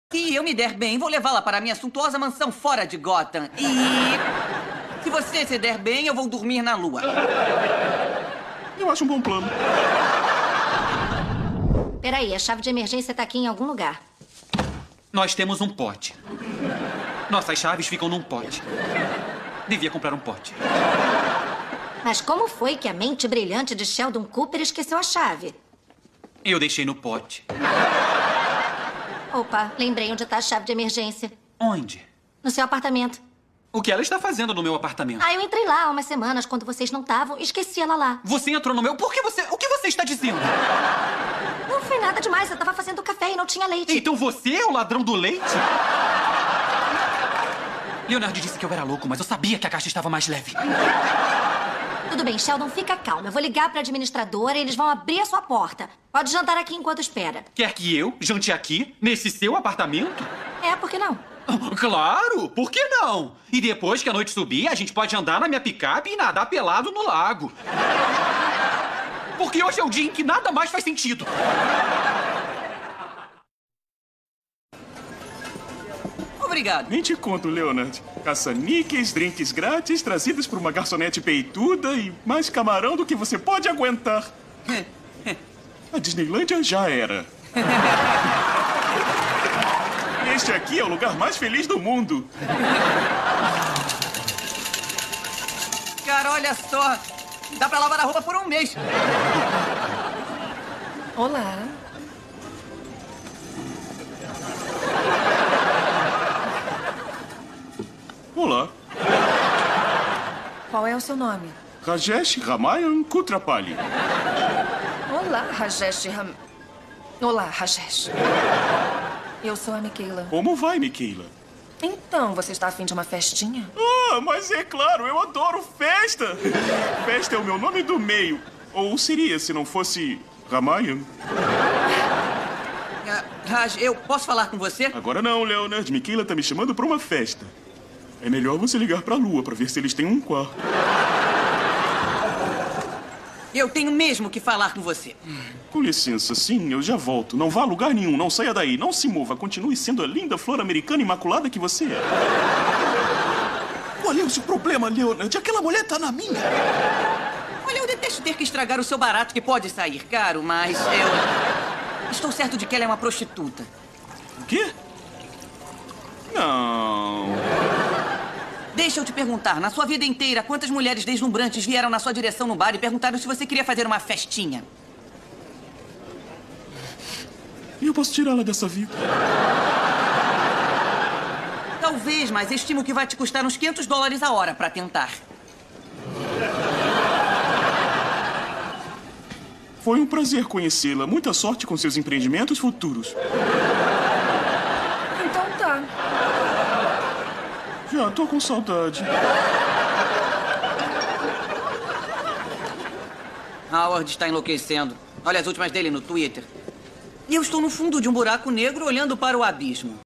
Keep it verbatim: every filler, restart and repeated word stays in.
Se eu me der bem, vou levá-la para a minha suntuosa mansão fora de Gotham. E... se você se der bem, eu vou dormir na lua. Eu acho um bom plano. Peraí, a chave de emergência tá aqui em algum lugar. Nós temos um pote. Nossas chaves ficam num pote. Devia comprar um pote. Mas como foi que a mente brilhante de Sheldon Cooper esqueceu a chave? Eu deixei no pote. Opa, lembrei onde tá a chave de emergência. Onde? No seu apartamento. O que ela está fazendo no meu apartamento? Ah, eu entrei lá há umas semanas, quando vocês não estavam, e esqueci ela lá. Você entrou no meu... Por que você... O que você está dizendo? Não foi nada demais, eu tava fazendo café e não tinha leite. Então você é o ladrão do leite? Leonard disse que eu era louco, mas eu sabia que a caixa estava mais leve. Tudo bem, Sheldon, fica calmo. Eu vou ligar pra administradora e eles vão abrir a sua porta. Pode jantar aqui enquanto espera. Quer que eu jante aqui, nesse seu apartamento? É, por que não? Claro! Por que não? E depois que a noite subir, a gente pode andar na minha picape e nadar pelado no lago. Porque hoje é o dia em que nada mais faz sentido. Obrigado. Nem te conto, Leonard. Caça-níqueis, drinks grátis, trazidos por uma garçonete peituda e mais camarão do que você pode aguentar. A Disneylândia já era. Este aqui é o lugar mais feliz do mundo. Cara, olha só. Dá pra lavar a roupa por um mês. Olá. Olá. Qual é o seu nome? Rajesh Ramayan Kutrapali. Olá, Rajesh Ram... Olá, Rajesh. Eu sou a Michaela. Como vai, Michaela? Então, você está afim de uma festinha? Ah, mas é claro, eu adoro festa. Festa é o meu nome do meio. Ou seria, se não fosse Ramayan. Ah, Raj, eu posso falar com você? Agora não, Leonard. Michaela tá me chamando pra uma festa. É melhor você ligar pra Lua pra ver se eles têm um quarto. Eu tenho mesmo que falar com você. Com licença, sim, eu já volto. Não vá a lugar nenhum, não saia daí, não se mova. Continue sendo a linda flor americana imaculada que você é. Qual é o seu problema, Leonard? Aquela mulher tá na minha. Olha, eu detesto ter que estragar o seu barato, que pode sair caro, mas eu... estou certo de que ela é uma prostituta. O quê? Não... Deixa eu te perguntar, na sua vida inteira, quantas mulheres deslumbrantes vieram na sua direção no bar e perguntaram se você queria fazer uma festinha? E eu posso tirá-la dessa vida? Talvez, mas estimo que vai te custar uns quinhentos dólares a hora pra tentar. Foi um prazer conhecê-la. Muita sorte com seus empreendimentos futuros. Então tá. Já tô com saudade. Howard está enlouquecendo. Olha as últimas dele no Twitter. E eu estou no fundo de um buraco negro olhando para o abismo.